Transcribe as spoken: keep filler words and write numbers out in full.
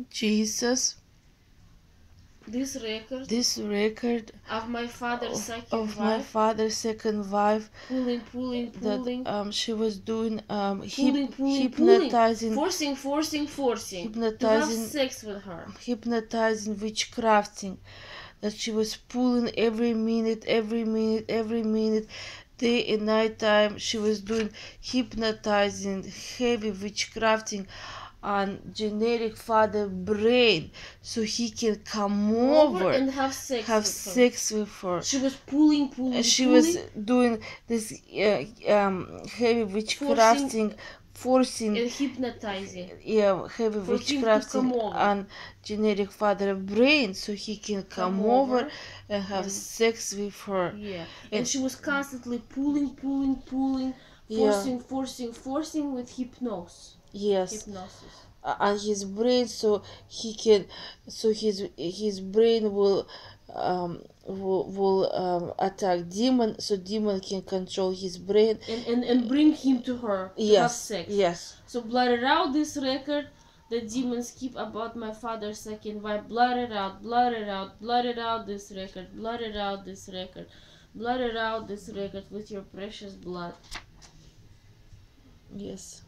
Jesus, this record this record of my father's of, second of my wife, father's second wife, pulling, pulling, pulling, that um she was doing um pulling, hyp- pulling, hypnotizing, pulling, forcing, forcing, forcing, to have hypnotizing, sex with her. hypnotizing, witchcrafting, that she was pulling every minute, every minute, every minute, day and night time. She was doing hypnotizing, heavy witchcrafting on generic father brain, so he can come Over over, and have sex have with her. sex with her. She was pulling, pulling, And she pulling, was doing this uh, um, heavy witchcrafting, forcing, and hypnotizing yeah, heavy for him to witchcrafting come over. on generic father brain, so he can come, Come over, over and have and- sex with her. Yeah, And- and she was constantly pulling, pulling, pulling, Yeah. forcing, forcing, forcing with hypnosis. Yes, Hypnosis. uh, on his brain, so he can, so his his brain will um will, will um attack demon, so demon can control his brain, And, and, and bring him to her to yes, have sex. yes. So blot it out, this record the demons keep about my father's second wife. Blot it out, blot it out, blot it out, this record, blot it out, this record, blot it out, this record with your precious blood. Yes.